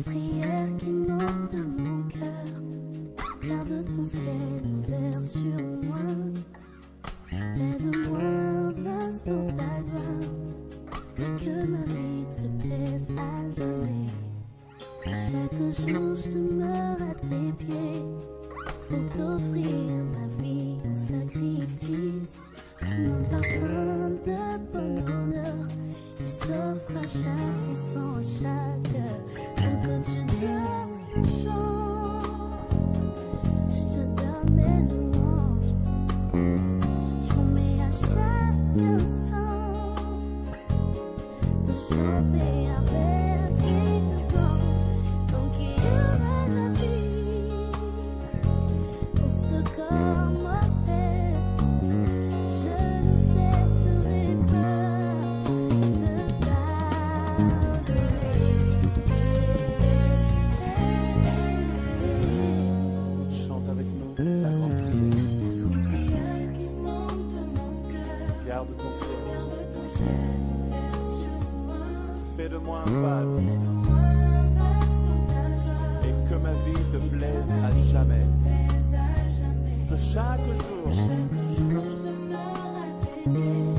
prière qui monte de mon cœur. Garde ton ciel ouvert sur moi. Fais de moi grâce pour ta gloire. Fais que ma vie te plaise à jamais. Chaque jour je demeure à tes pieds pour t'offrir ma vie en sacrifice. Comme un parfum de bonne odeur qui s'offre à chaque instant, à chaque heure. Tant que tu donnes un chant, je te donne mes louanges. Je promets à chaque instant de chanter avec tes anges. Tant qu'il y aura la vie dans ce corps mortel, je ne cesserai pas de t'adorer. Chante avec nous la grande prière. Prière qui monte de mon cœur. Garde ton ciel. Garde ton ciel ouvert sur moi. Fais de moi un vase Fais-moi grâce pour ta gloire. et que ma vie te plaise à jamais. Plaise à jamais. Que chaque jour Chaque jour je demeure à tes pieds